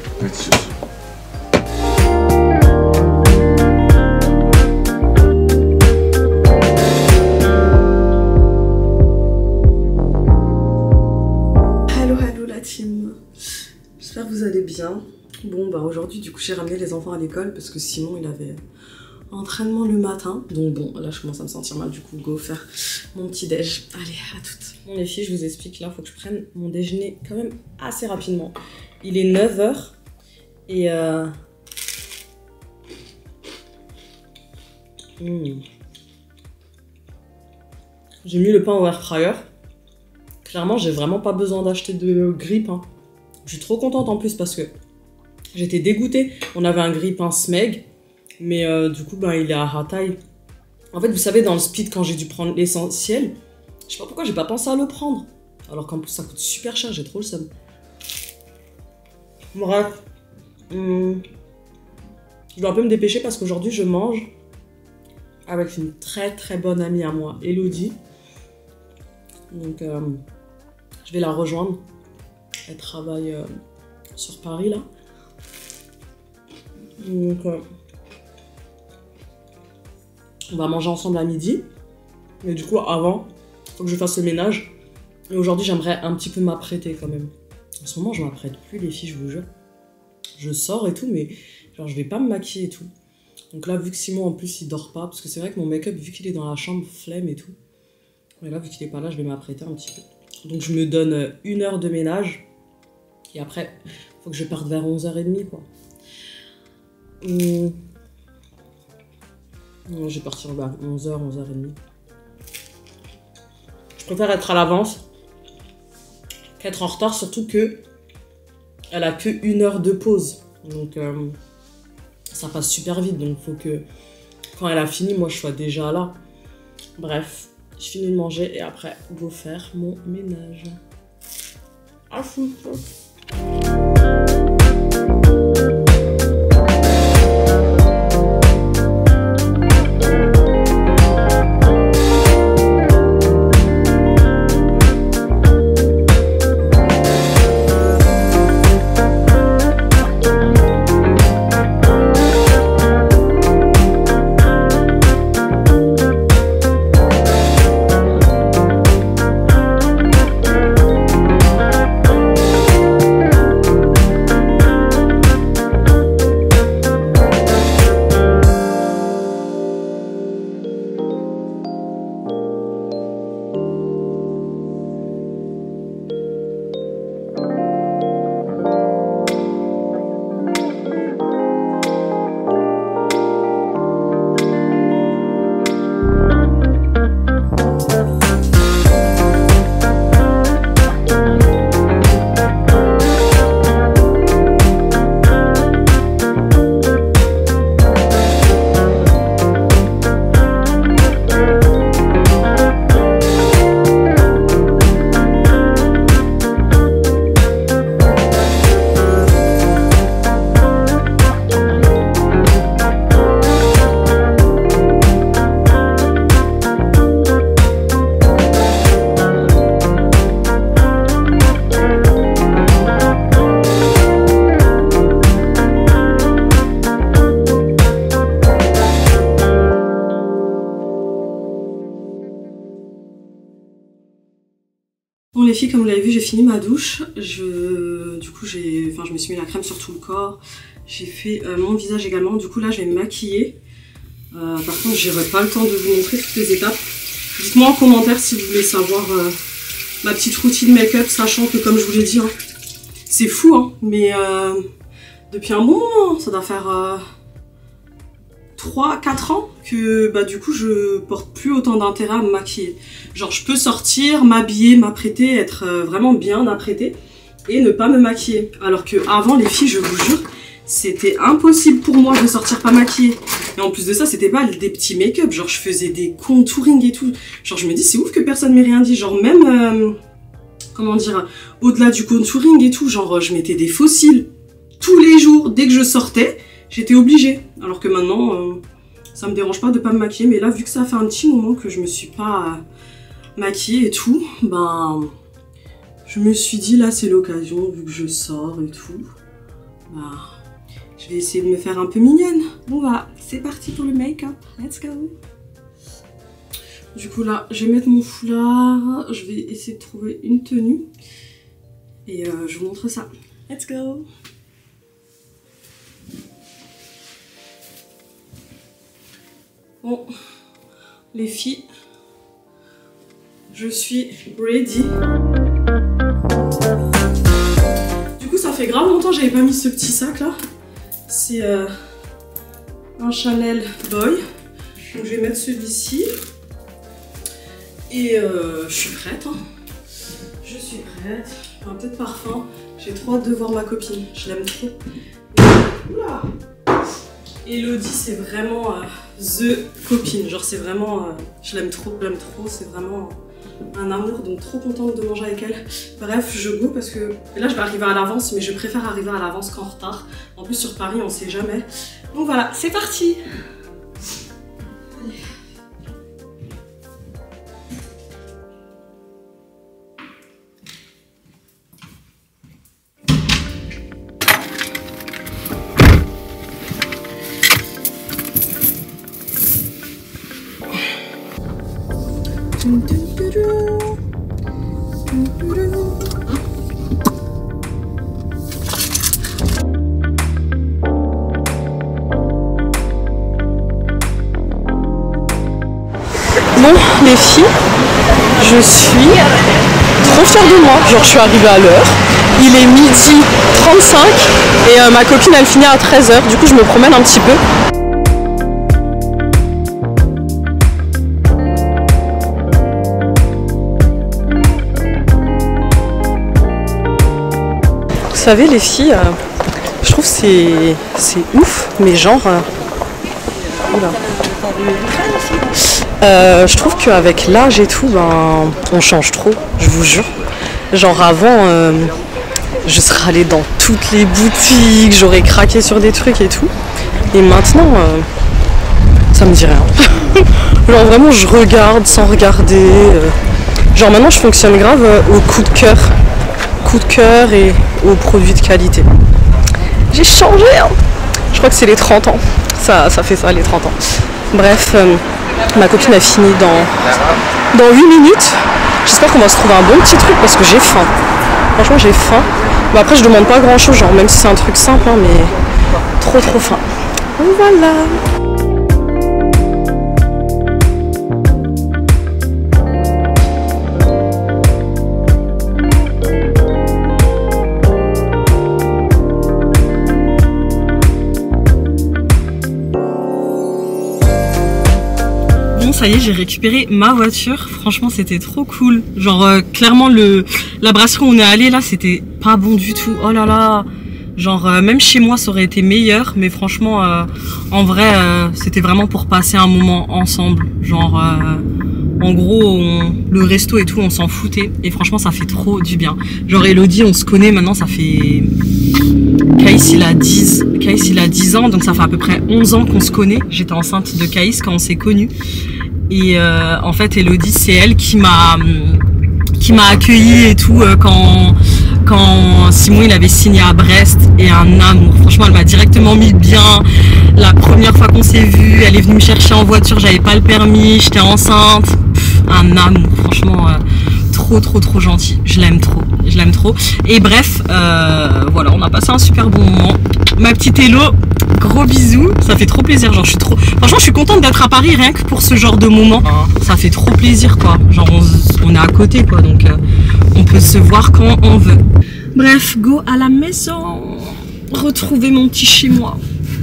Hello la team. J'espère que vous allez bien. Bon bah aujourd'hui du coup j'ai ramené les enfants à l'école parce que Simon il avait entraînement le matin. Donc bon là je commence à me sentir mal, du coup go faire mon petit déj. Allez à toutes. Bon les filles je vous explique, là faut que je prenne mon déjeuner quand même assez rapidement. Il est 9 h et j'ai mis le pain au air fryer. Clairement j'ai vraiment pas besoin d'acheter de grille-pain. Je suis trop contente en plus parce que j'étais dégoûtée. On avait un grille-pain Smeg, mais du coup, ben, il est à rataille. En fait, vous savez, dans le speed, quand j'ai dû prendre l'essentiel, je sais pas pourquoi j'ai pas pensé à le prendre. Alors qu'en plus, ça coûte super cher, j'ai trop le seum. Bref. Je dois un peu me dépêcher parce qu'aujourd'hui, je mange avec une très très bonne amie à moi, Elodie. Donc, je vais la rejoindre. Elle travaille sur Paris, là. Donc, on va manger ensemble à midi. Mais du coup, avant, il faut que je fasse le ménage. Et aujourd'hui, j'aimerais un petit peu m'apprêter quand même. En ce moment, je m'apprête plus, les filles, je vous jure. Je sors et tout, mais genre, je vais pas me maquiller et tout. Donc là, vu que Simon, en plus, il dort pas, parce que c'est vrai que mon make-up, vu qu'il est dans la chambre, flemme et tout. Mais là, vu qu'il est pas là, je vais m'apprêter un petit peu. Donc, je me donne 1 heure de ménage. Et après, faut que je parte vers 11h30, quoi. Non, je vais partir vers 11h, 11h30. Je préfère être à l'avance qu'être en retard, surtout que elle a que 1 heure de pause. Donc, ça passe super vite. Donc, faut que quand elle a fini, moi, je sois déjà là. Bref, je finis de manger et après, go faire mon ménage. Ah, fou. Bon les filles, comme vous l'avez vu, j'ai fini ma douche. Du coup, je me suis mis la crème sur tout le corps. J'ai fait mon visage également. Du coup là je vais me maquiller. Par contre j'aurai pas le temps de vous montrer toutes les étapes. Dites-moi en commentaire si vous voulez savoir ma petite routine make-up, sachant que comme je vous l'ai dit, hein, c'est fou, hein, mais depuis un bon moment, ça doit faire 3-4 ans que bah, du coup je porte plus autant d'intérêt à me maquiller. Genre je peux sortir, m'habiller, m'apprêter, être vraiment bien apprêtée et ne pas me maquiller. Alors que avant les filles, je vous jure, c'était impossible pour moi de sortir pas maquillée. Et en plus de ça, c'était pas des petits make-up, genre je faisais des contouring et tout. Genre je me dis c'est ouf que personne m'ait rien dit, genre même, comment dire, au-delà du contouring et tout, genre je mettais des faux cils tous les jours, dès que je sortais, j'étais obligée. Alors que maintenant, ça me dérange pas de pas me maquiller, mais là vu que ça fait un petit moment que je me suis pas maquillée et tout, ben je me suis dit là c'est l'occasion, vu que je sors et tout, bah je vais essayer de me faire un peu mignonne. Bon voilà, c'est parti pour le make-up, let's go. Du coup là, je vais mettre mon foulard, je vais essayer de trouver une tenue et je vous montre ça. Let's go. Bon, les filles, je suis ready. Du coup, ça fait grave longtemps que j'avais pas mis ce petit sac là. C'est un Chanel Boy. Donc je vais mettre celui-ci. Et je suis prête. Hein. Je suis prête. Un peu de parfum. J'ai trop hâte de voir ma copine. Je l'aime trop. Oula. Elodie, c'est vraiment the copine. Genre, c'est vraiment. Je l'aime trop, c'est vraiment un amour. Donc, trop contente de manger avec elle. Bref, je go parce que là, je vais arriver à l'avance, mais je préfère arriver à l'avance qu'en retard. En plus, sur Paris, on sait jamais. Donc, voilà, c'est parti. Bon, les filles, je suis trop fière de moi. Genre, je suis arrivée à l'heure. Il est 12h35 et ma copine, elle finit à 13h. Du coup, je me promène un petit peu. Vous savez, les filles, je trouve que c'est ouf, mais genre... je trouve qu'avec l'âge et tout, ben, on change trop, je vous jure. Genre avant, je serais allée dans toutes les boutiques, j'aurais craqué sur des trucs et tout. Et maintenant, ça me dit rien. Genre vraiment, je regarde sans regarder. Genre maintenant, je fonctionne grave au coup de cœur. Coup de cœur et aux produits de qualité. J'ai changé, hein. Je crois que c'est les 30 ans. Ça fait ça, les 30 ans. Bref, ma copine a fini dans 8 minutes. J'espère qu'on va se trouver un bon petit truc parce que j'ai faim. Franchement, j'ai faim. Mais après, je demande pas grand chose, genre, même si c'est un truc simple, hein, mais trop faim. Voilà. Ça y est, j'ai récupéré ma voiture. Franchement, c'était trop cool. Genre, clairement, la brasserie où on est allé là, c'était pas bon du tout. Oh là là. Genre, même chez moi, ça aurait été meilleur. Mais franchement, en vrai, c'était vraiment pour passer un moment ensemble. Genre, en gros, le resto et tout, on s'en foutait. Et franchement, ça fait trop du bien. Genre, Elodie, on se connaît maintenant, ça fait... Caïs, il a 10 ans, donc ça fait à peu près 11 ans qu'on se connaît. J'étais enceinte de Caïs quand on s'est connus. Et en fait, Elodie, c'est elle qui m'a accueillie et tout quand Simon il avait signé à Brest. Et un amour. Franchement, elle m'a directement mis bien. La première fois qu'on s'est vu, elle est venue me chercher en voiture. J'avais pas le permis, j'étais enceinte. Un amour. Franchement, trop gentil. Je l'aime trop. je l'aime trop. Et bref, voilà, on a passé un super bon moment. Ma petite Hello, gros bisous, ça fait trop plaisir. Genre, franchement, je suis contente d'être à Paris rien que pour ce genre de moment. Ça fait trop plaisir, quoi. Genre, on est à côté, quoi, donc on peut se voir quand on veut. Bref, go à la maison, retrouver mon petit chez moi.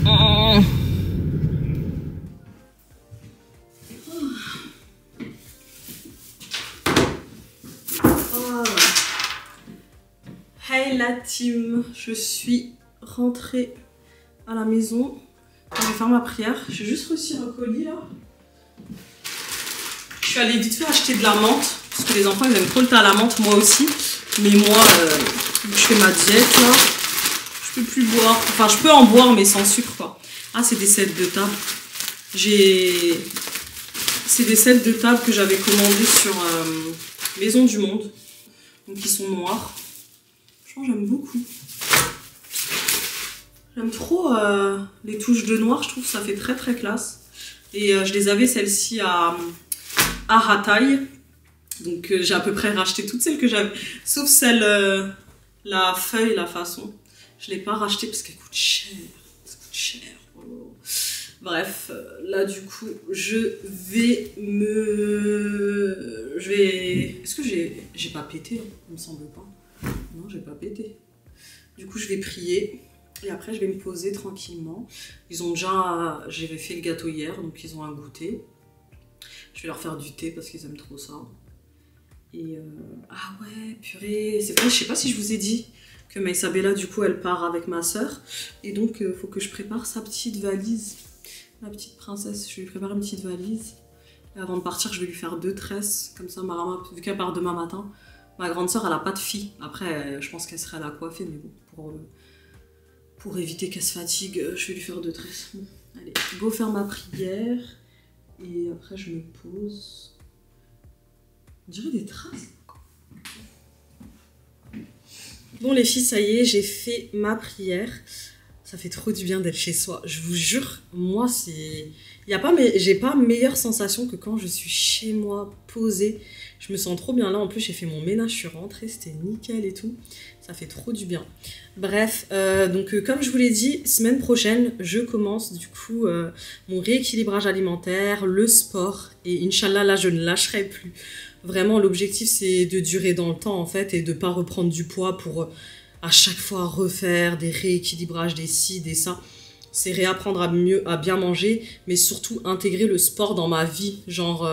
Hey la team, je suis rentrée à la maison. Je vais faire ma prière. J'ai juste reçu un colis là. Je suis allée vite fait acheter de la menthe parce que les enfants ils aiment trop le thé à la menthe, moi aussi. Mais moi, je fais ma diète là. Je peux plus boire. Enfin, je peux en boire mais sans sucre quoi. Ah, c'est des sets de table. C'est des sets de table que j'avais commandés sur Maison du Monde. Donc ils sont noirs. J'aime beaucoup. J'aime trop les touches de noir, je trouve que ça fait très très classe. Et je les avais celles-ci à Hatay. Donc j'ai à peu près racheté toutes celles que j'avais. Sauf celle, la feuille, la façon. Je ne l'ai pas rachetée parce qu'elle coûte cher. Ça coûte cher. Oh. Bref, là du coup, Est-ce que j'ai pas pété? Il me semble pas. Non, j'ai pas pété. Du coup, je vais prier et après, je vais me poser tranquillement. J'avais fait le gâteau hier, donc ils ont un goûter. Je vais leur faire du thé parce qu'ils aiment trop ça. Et ah ouais, purée, c'est vrai, je sais pas si je vous ai dit que Maïsabella, du coup, elle part avec ma soeur. Et donc, faut que je prépare sa petite valise. Ma petite princesse, je vais lui préparer une petite valise. Et avant de partir, je vais lui faire 2 tresses. Comme ça, Marama, vu qu'elle part demain matin. Ma grande sœur, elle a pas de fille. Après, je pense qu'elle serait à la coiffer, mais bon, pour éviter qu'elle se fatigue, je vais lui faire 2 tresses. Bon, allez, go faire ma prière. Et après, je me pose. On dirait des traces. Bon, les filles, ça y est, j'ai fait ma prière. Ça fait trop du bien d'être chez soi. Je vous jure, moi, j'ai pas meilleure sensation que quand je suis chez moi, posée. Je me sens trop bien là. En plus, j'ai fait mon ménage, je suis rentrée, c'était nickel et tout. Ça fait trop du bien. Bref, donc comme je vous l'ai dit, semaine prochaine, je commence du coup mon rééquilibrage alimentaire, le sport. Et Inch'Allah, là, je ne lâcherai plus. Vraiment, l'objectif, c'est de durer dans le temps, en fait, et de pas reprendre du poids pour à chaque fois refaire des rééquilibrages, des ci, des ça. C'est réapprendre à bien manger, mais surtout intégrer le sport dans ma vie. Genre...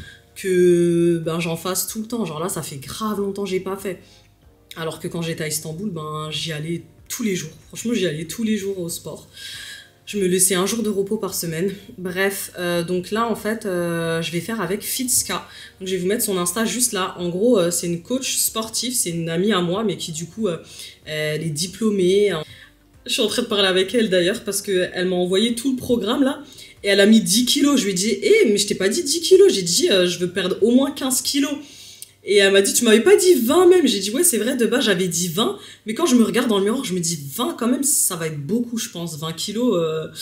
que j'en fasse tout le temps. Genre là, ça fait grave longtemps que j'ai pas fait. Alors que quand j'étais à Istanbul, j'y allais tous les jours. Franchement, j'y allais tous les jours au sport. Je me laissais un jour de repos par semaine. Bref, donc là, en fait, je vais faire avec Fitska. Donc, je vais vous mettre son Insta juste là. En gros, c'est une coach sportive. C'est une amie à moi, mais qui, du coup, elle est diplômée. Je suis en train de parler avec elle, d'ailleurs, parce qu'elle m'a envoyé tout le programme, là. Et elle a mis 10 kilos. Je lui ai dit, mais je t'ai pas dit 10 kilos. J'ai dit, je veux perdre au moins 15 kilos. Et elle m'a dit, tu m'avais pas dit 20 même. J'ai dit, ouais, c'est vrai, de base, j'avais dit 20. Mais quand je me regarde dans le miroir, je me dis 20 quand même, ça va être beaucoup, je pense. 20 kilos,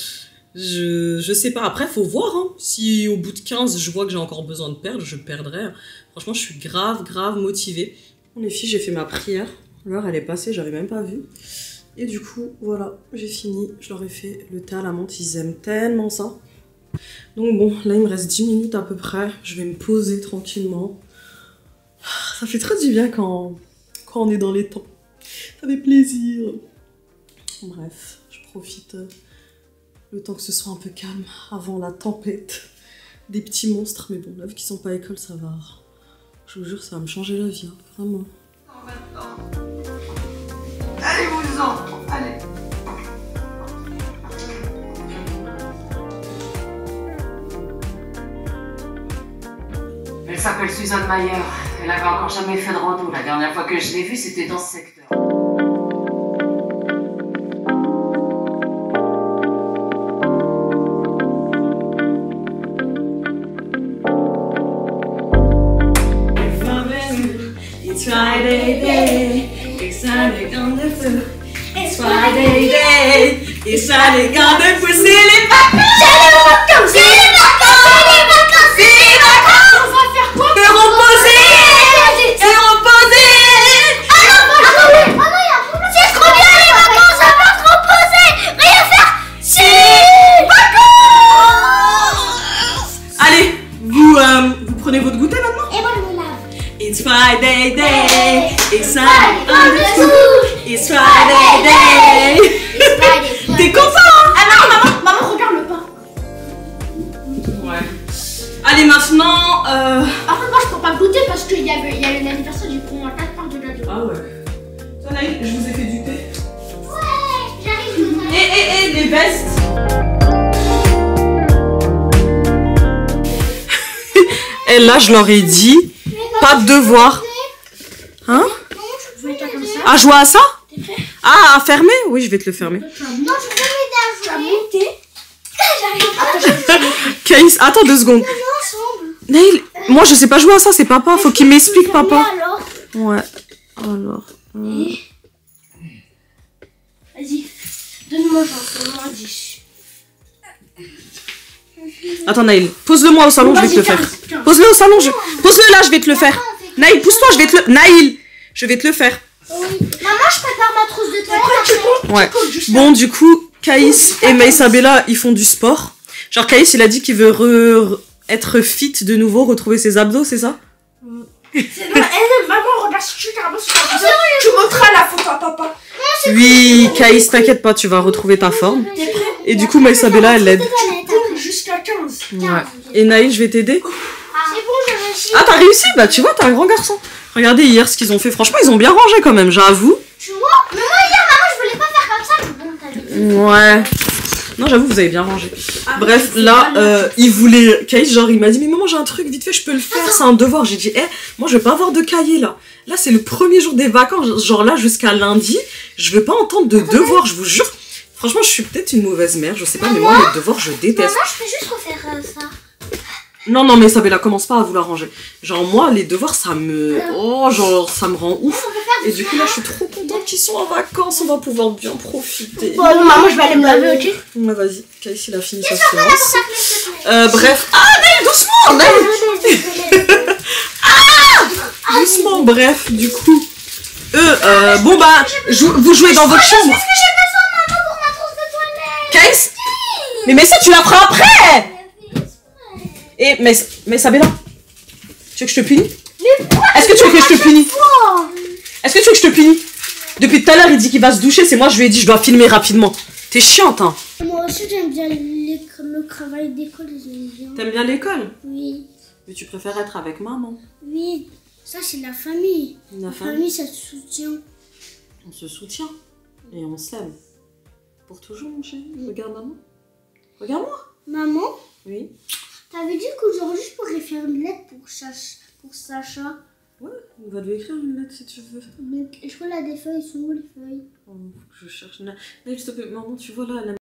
je sais pas. Après, faut voir. Hein. Si au bout de 15, je vois que j'ai encore besoin de perdre, je perdrai. Franchement, je suis grave motivée. Bon, les filles, j'ai fait ma prière. L'heure, elle est passée, j'avais même pas vu. Et du coup, voilà, j'ai fini. Je leur ai fait le thé à la menthe. Ils aiment tellement ça. Donc bon, là, il me reste 10 minutes à peu près. Je vais me poser tranquillement. Ça fait très du bien quand on est dans les temps. Ça fait plaisir. Bref, je profite le temps que ce soit un peu calme avant la tempête des petits monstres. Mais bon, là, vu qu'ils sont pas à l'école, ça va. Je vous jure, ça va me changer la vie, hein, vraiment. Allez-vous-en, allez. Elle s'appelle Suzanne Mayer. Elle avait encore jamais fait de rando. La dernière fois que je l'ai vue, c'était dans ce secteur. It's Friday day, exciting on the food. It's Friday day, exciting on the food. C'est les vacances! C'est les vacances! C'est les vacances! C'est les vacances! C'est les vacances! On va faire quoi? Se reposer! Se reposer! It's Friday day. T'es content, hein? Ah non, maman, regarde le pain. Ouais. Allez, maintenant. Par contre, moi je peux pas goûter parce qu'il y a l'anniversaire du coup, on a 4 parts de gâteau. Ah ouais. Ça, Naïl, je vous ai fait du thé. Ouais, j'arrive. Et les vestes. Et là, je leur ai dit, pas de devoir. Hein? À jouer à ça? Ah, à fermer? Oui, je vais te le fermer. Non, je peux m'aider à jouer. Caïs, attends 2 secondes. Naïl, moi je sais pas jouer à ça, c'est papa. Faut qu'il m'explique, papa. Alors, Ouais. Alors. Vas-y, donne-moi genre 10. Attends, Naïl, pose-le moi au salon, je vais te le faire. Pose-le au salon, pose-le là, je vais te le faire. Naïl, pousse-toi, je vais te le. Naïl, je vais te le faire. oui. Maman, je prépare ma trousse de toilette. Ouais. Bon, du coup, Caïs et Maïsabella, ils font du sport. Genre, Caïs, il a dit qu'il veut être fit de nouveau, retrouver ses abdos, c'est ça? Maman, regarde si tu carrément sur la vidéo, tu montreras la photo à papa. Oui, Caïs, t'inquiète pas, tu vas retrouver ta forme. T'es prêt? Et du coup, Maïsabella, elle l'aide. Jusqu'à 15. Ouais. Et Naïl, je vais t'aider. C'est bon, j'ai réussi. Ah, t'as réussi? Bah, tu vois, t'es un grand garçon. Regardez hier ce qu'ils ont fait. Franchement, ils ont bien rangé quand même, j'avoue. Tu vois? Mais moi, hier, maman, je voulais pas faire comme ça. Mais bon, t'avais dit. Ouais. Non, j'avoue, vous avez bien rangé. Bref, là, il voulait... Caïs, genre, il m'a dit, mais maman, j'ai un truc, vite fait, je peux le faire, c'est un devoir. J'ai dit, moi, je vais pas avoir de cahier, là. Là, c'est le premier jour des vacances. Genre, là, jusqu'à lundi, je veux pas entendre de devoirs, je vous jure. Franchement, je suis peut-être une mauvaise mère, je sais pas, mais moi, les devoirs, je déteste. Maman, je peux juste refaire ça. Non, mais Sabella, commence pas à vouloir ranger. Genre, moi, les devoirs, ça me... Oh, genre, ça me rend ouf. Et du coup, là, je suis trop contente qu'ils sont en vacances, on va pouvoir bien profiter. Bon, maman, je vais aller me laver, ok? Ouais, vas-y, Caïs, il a fini sa séance. Bref. Ah, Naïl, doucement, Naïl. Doucement, bref, du coup. Bon, bah, vous jouez dans votre chambre. Qu'est-ce que j'ai besoin, maman, pour ma trousse de toilette? Caïs. Mais ça, tu la feras après. Et, mais Sabella, tu veux que je te punis? Est-ce que tu veux que je te punis? Est-ce que tu veux que je te punis? Depuis tout à l'heure, il dit qu'il va se doucher, c'est moi, je lui ai dit, je dois filmer rapidement. T'es chiante, hein. Moi aussi, j'aime bien le travail d'école, j'aime bien. T'aimes bien l'école? Oui, Mais tu préfères être avec maman. oui. Ça, c'est la famille. La La famille, famille, ça te soutient. on se soutient. Et on s'aime. Pour toujours, mon chéri. Regarde maman. Regarde-moi. Maman, Oui. t'avais dit qu'aujourd'hui, je pourrais faire une lettre pour Sacha. Ouais, on va lui écrire une lettre si tu veux. Donc, je crois là des feuilles, sont où les feuilles? Oh, faut que je cherche. Naïl, s'il te plaît, maman, tu vois là, elle a